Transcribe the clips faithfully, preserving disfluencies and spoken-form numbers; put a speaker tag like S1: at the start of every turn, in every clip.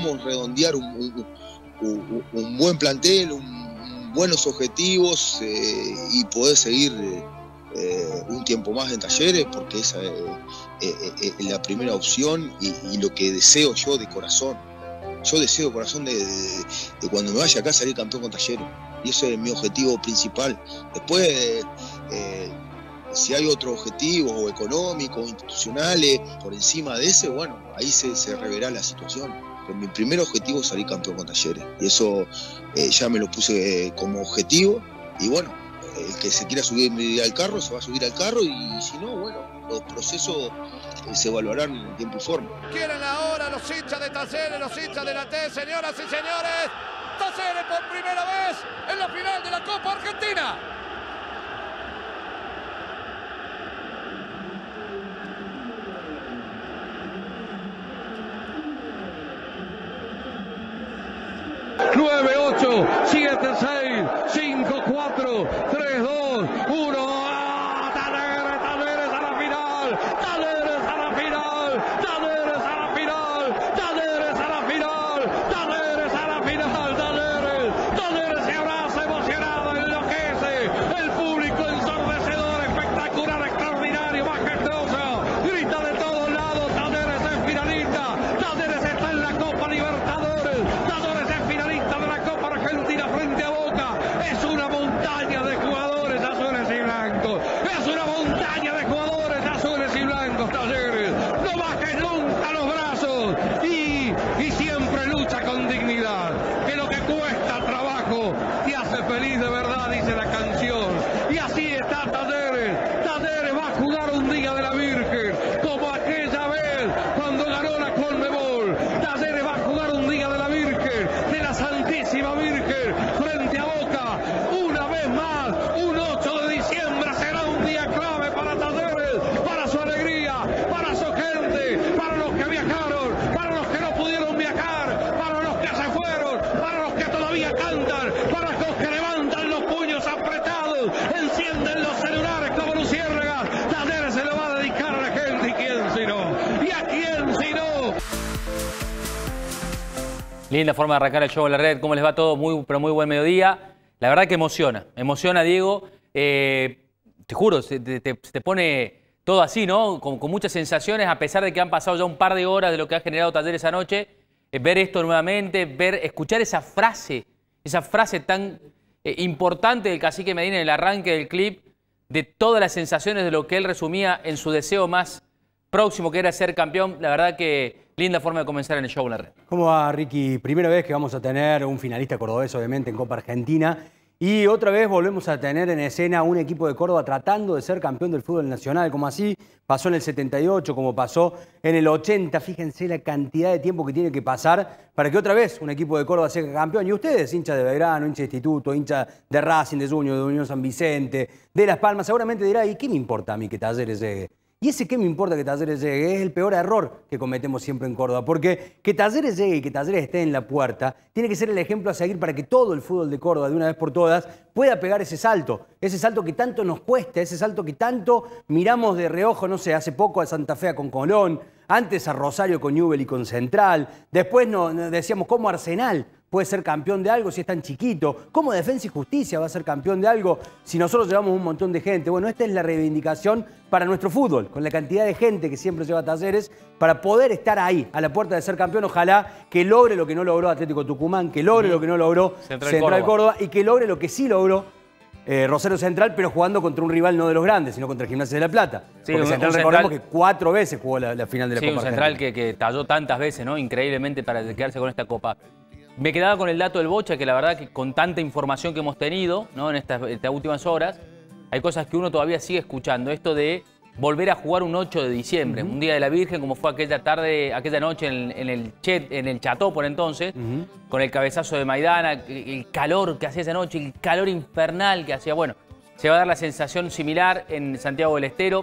S1: logramos redondear un, un, un, un buen plantel, un, un buenos objetivos eh, y poder seguir eh, un tiempo más en Talleres, porque esa es eh, eh, eh, la primera opción y, y lo que deseo yo de corazón. Yo deseo de corazón de, de, de cuando me vaya acá salir campeón con Talleres, y ese es mi objetivo principal. Después, eh, si hay otros objetivos o económicos o institucionales por encima de ese, bueno, ahí se, se reverá la situación. Pero mi primer objetivo es salir campeón con Talleres, y eso eh, ya me lo puse eh, como objetivo. Y bueno, el que se quiera subir al carro se va a subir al carro, y si no, bueno, los procesos eh, se evaluarán en tiempo y forma.
S2: Quieren ahora los hinchas de Talleres, los hinchas de la T, señoras y señores. Talleres por primera vez en la final de la Copa Argentina.
S3: nueve, ocho, siete, seis, cinco, cuatro, tres, dos, uno. ¡Ah! Talleres, Talleres a la final. Talleres a la final. Talleres a la final. Talleres a la final. Talleres a la final. Talleres. Talleres se abraza emocionado, enloquece. El público ensordecedor, espectacular, extraordinario, majestuoso. Grita de todos lados. Talleres es finalista. Talleres está en la Copa Libertadores. Talleres es finalista de la Copa Argentina frente a Boca. Es una montaña de jugadores azules y blancos. Es una montaña de jugadores azules y blancos. Talleres, no bajes nunca los brazos y, y siempre lucha con dignidad. Que lo que cuesta trabajo te hace feliz de verdad, dice la canción. Y así está Talleres. Talleres va a jugar un día de la Virgen, como aquella vez cuando ganó la Conmebol. Talleres va a jugar un día de la Virgen, de la Santísima Virgen, frente a Boca. Una vez más, un ocho de diciembre será un día clave para Talleres, para su alegría, para su gente, para los que viajaron, para los que no pudieron viajar, para los que se fueron, para los que todavía cantan, para los que levantan los puños apretados, encienden los celulares como luciérnagas. Talleres se lo va a dedicar a la gente, y quién si no, y a quién si no.
S4: Linda forma de arrancar el show en la red. ¿Cómo les va todo? Muy, pero muy buen mediodía. La verdad que emociona. Emociona, Diego. Eh, te juro, se te, te, te pone todo así, ¿no? Con, con muchas sensaciones, a pesar de que han pasado ya un par de horas de lo que ha generado Talleres anoche. Eh, ver esto nuevamente, ver, escuchar esa frase, esa frase tan eh, importante del cacique Medina en el arranque del clip, de todas las sensaciones de lo que él resumía en su deseo más próximo, que era ser campeón. La verdad que linda forma de comenzar en el show en la red.
S5: ¿Cómo va, Ricky? Primera vez que vamos a tener un finalista cordobés, obviamente, en Copa Argentina. Y otra vez volvemos a tener en escena un equipo de Córdoba tratando de ser campeón del fútbol nacional, como así pasó en el setenta y ocho, como pasó en el ochenta. Fíjense la cantidad de tiempo que tiene que pasar para que otra vez un equipo de Córdoba sea campeón. Y ustedes, hinchas de Belgrano, hinchas de Instituto, hinchas de Racing, de Junior, de Unión San Vicente, de Las Palmas, seguramente dirá, ¿y qué me importa a mí que Talleres llegue? Y ese qué me importa que Talleres llegue es el peor error que cometemos siempre en Córdoba, porque que Talleres llegue y que Talleres esté en la puerta tiene que ser el ejemplo a seguir para que todo el fútbol de Córdoba, de una vez por todas, pueda pegar ese salto, ese salto que tanto nos cuesta, ese salto que tanto miramos de reojo, no sé, hace poco a Santa Fe con Colón, antes a Rosario con Newell y con Central, después nos decíamos cómo Arsenal puede ser campeón de algo si es tan chiquito, cómo Defensa y Justicia va a ser campeón de algo si nosotros llevamos un montón de gente. Bueno, esta es la reivindicación para nuestro fútbol, con la cantidad de gente que siempre lleva Talleres, para poder estar ahí, a la puerta de ser campeón. Ojalá que logre lo que no logró Atlético Tucumán, que logre lo que no logró
S4: Central,
S5: Central
S4: Córdoba.
S5: Córdoba, y que logre lo que sí logró eh, Rosario Central, pero jugando contra un rival no de los grandes, sino contra el Gimnasia de La Plata.
S4: Sí,
S5: Porque
S4: un,
S5: Central,
S4: un
S5: recordemos
S4: central,
S5: que cuatro veces jugó la, la final de la
S4: sí,
S5: Copa
S4: un central
S5: Argentina.
S4: que, que talló tantas veces, ¿no? Increíblemente para quedarse con esta copa. Me quedaba con el dato del Bocha, que la verdad que con tanta información que hemos tenido, ¿no? en estas, estas últimas horas, hay cosas que uno todavía sigue escuchando. Esto de volver a jugar un ocho de diciembre, uh-huh. un día de la Virgen, como fue aquella tarde, aquella noche en, en, el, Chet, en el Cható por entonces, uh-huh. con el cabezazo de Maidana, el calor que hacía esa noche, el calor infernal que hacía. Bueno, se va a dar la sensación similar en Santiago del Estero.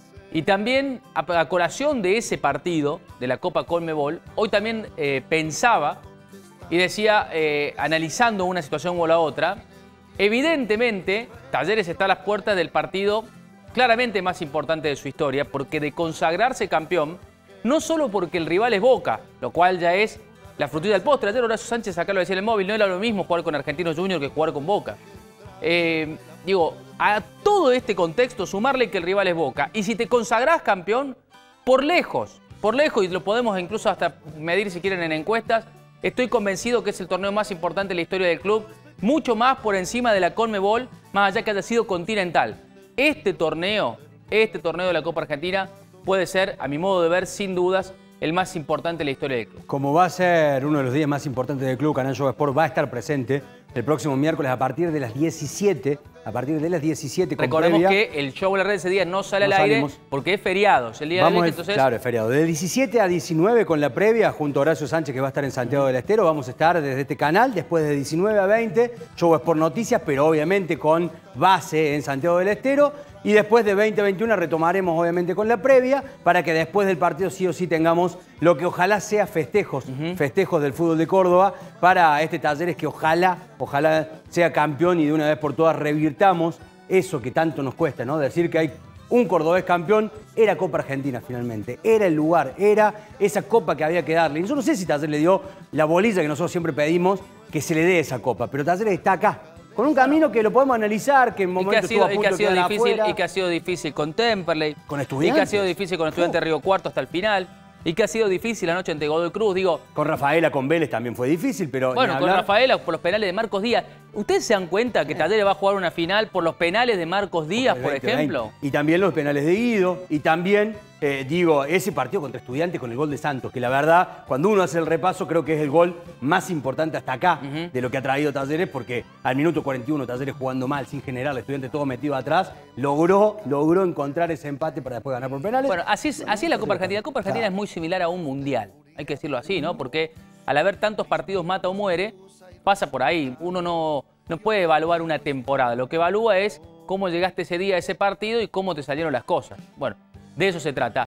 S4: Y también, a, a colación de ese partido, de la Copa Conmebol, hoy también eh, pensaba y decía, eh, analizando una situación o la otra, evidentemente Talleres está a las puertas del partido claramente más importante de su historia, porque de consagrarse campeón, no solo porque el rival es Boca, lo cual ya es la frutilla del postre. Ayer Horacio Sánchez, acá lo decía en el móvil, no era lo mismo jugar con Argentinos Juniors que jugar con Boca. Eh, digo, a todo este contexto, sumarle que el rival es Boca. Y si te consagrás campeón, por lejos, por lejos, y lo podemos incluso hasta medir si quieren en encuestas, estoy convencido que es el torneo más importante de la historia del club, mucho más por encima de la Conmebol, más allá que haya sido continental. Este torneo, este torneo de la Copa Argentina puede ser, a mi modo de ver, sin dudas, el más importante de la historia del club.
S5: Como va a ser uno de los días más importantes del club, Canal Show Sport va a estar presente el próximo miércoles a partir de las diecisiete. A partir de las diecisiete. Con
S4: Recordemos
S5: previa,
S4: que el show en la red ese día no sale
S5: no
S4: al aire
S5: salimos.
S4: porque es feriado. Es el día
S5: Vamos
S4: del
S5: el,
S4: entonces...
S5: Claro, es feriado. De diecisiete a diecinueve con la previa, junto a Horacio Sánchez, que va a estar en Santiago del Estero. Vamos a estar desde este canal. Después de diecinueve a veinte, Show Sport Noticias, pero obviamente con base en Santiago del Estero. Y después de veinte a veintiuno retomaremos obviamente con la previa para que después del partido sí o sí tengamos lo que ojalá sea festejos, uh-huh. festejos del fútbol de Córdoba para este Talleres que ojalá, ojalá sea campeón y de una vez por todas revirtamos eso que tanto nos cuesta, ¿no? Decir que hay un cordobés campeón, era Copa Argentina finalmente, era el lugar, era esa copa que había que darle. Y yo no sé si Talleres le dio la bolilla que nosotros siempre pedimos, que se le dé esa copa, pero Talleres está acá. Con un camino que lo podemos analizar, que en momentos estuvo a punto de quedar
S4: difícil,
S5: afuera.
S4: Y que ha sido difícil con Temperley.
S5: Con Estudiantes.
S4: Y que ha sido difícil con Estudiantes de Río Cuarto hasta el final. Y que ha sido difícil anoche ante Godoy Cruz, digo...
S5: Con Rafaela, con Vélez también fue difícil, pero...
S4: Bueno, con Rafaela por los penales de Marcos Díaz. ¿Ustedes se dan cuenta que Talleres va a jugar una final por los penales de Marcos Díaz, por ejemplo?
S5: Y también los penales de Guido, y también, eh, digo, ese partido contra Estudiantes con el gol de Santos, que la verdad, cuando uno hace el repaso, creo que es el gol más importante hasta acá uh-huh. de lo que ha traído Talleres, porque al minuto cuarenta y uno, Talleres jugando mal, sin generar, el Estudiante todo metido atrás, logró, logró encontrar ese empate para después ganar por penales.
S4: Bueno, así es, así es la Copa Argentina. La Copa Argentina claro. es muy similar a un mundial, hay que decirlo así, ¿no? Porque al haber tantos partidos mata o muere, pasa por ahí. Uno no, no puede evaluar una temporada. Lo que evalúa es cómo llegaste ese día a ese partido y cómo te salieron las cosas. Bueno, de eso se trata.